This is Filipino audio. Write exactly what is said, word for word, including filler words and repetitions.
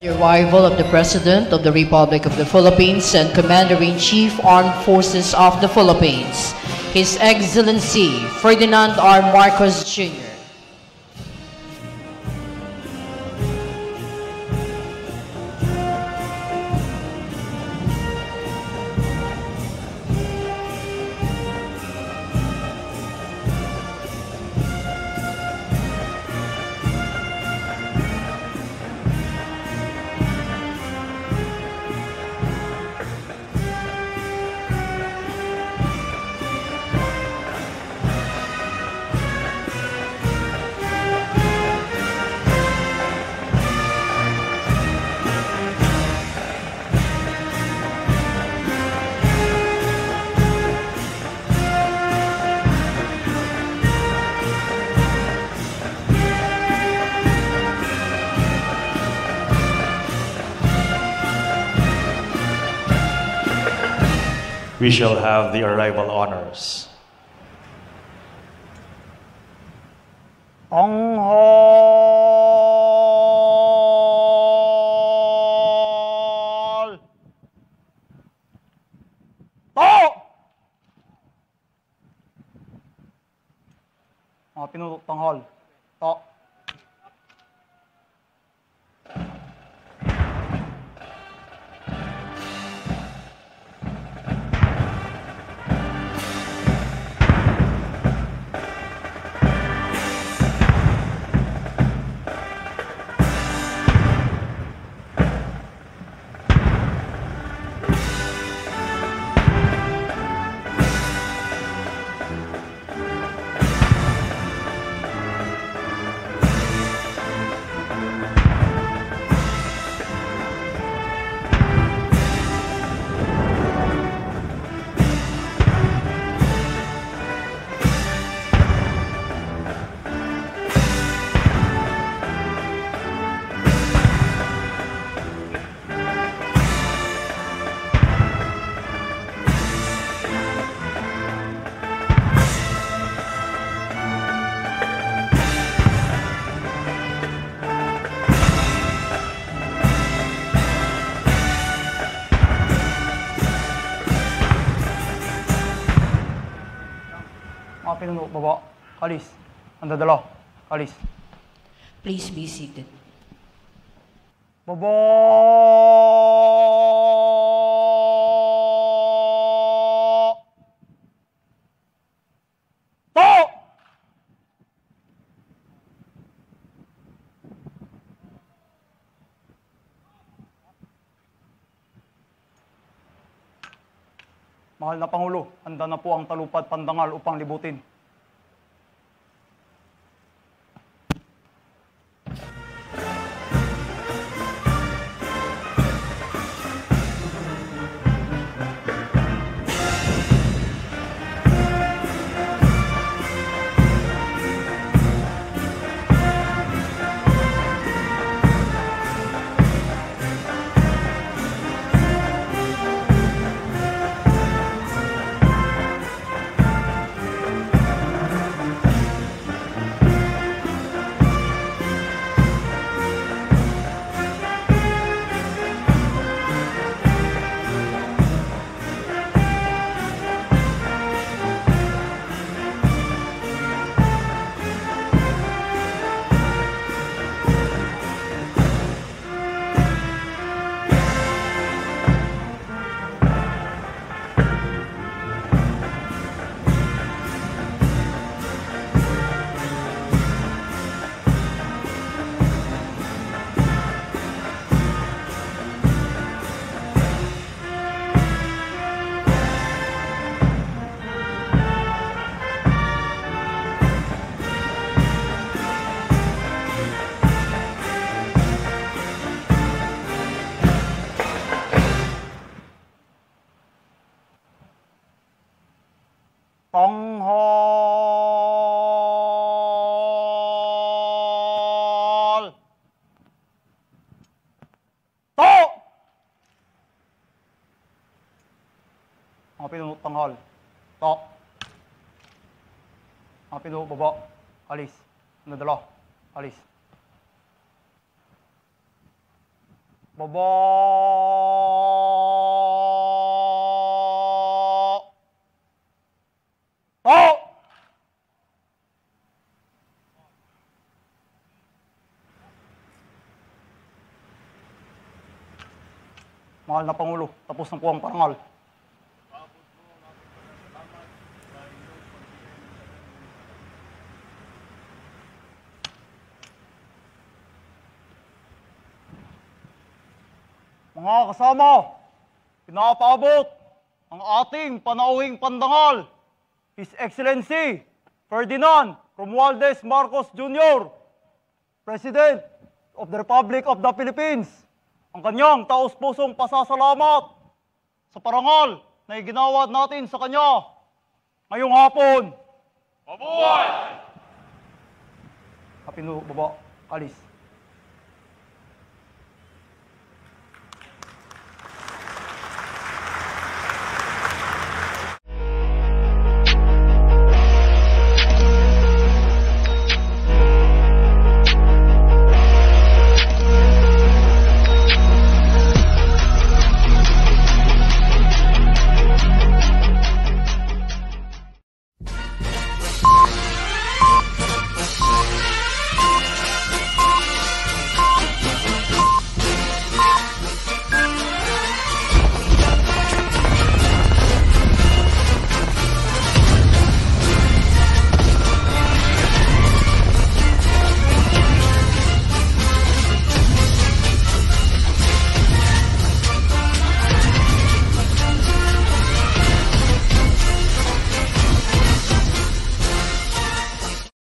The arrival of the President of the Republic of the Philippines and Commander-in-Chief Armed Forces of the Philippines, His Excellency Ferdinand R. Marcos Junior We shall have the arrival honors. Tanghal! To! Mga pinutok tanghal. To. Pinuno, baba, kalis. Ang dadalo, kalis. Please be seated. Baba! To! Mahal na Pangulo, handa na po ang talupad pandangal upang libutin. Tanghal! To! Mga pinuno, tanghal. To. Mga pinuno, baba. Alis. Nadala. Alis. Baba! Oh! Mahal na Pangulo, tapos na po ang parangal. Mga kasama, pinapaabot ang ating panauhing pandangal, His Excellency Ferdinand Romualdez Marcos Junior, President of the Republic of the Philippines, ang kanyang taos-pusong pasasalamat sa parangal na iginawad natin sa kanya ngayong hapon. Mabuhay! Kapinu, baba, alis.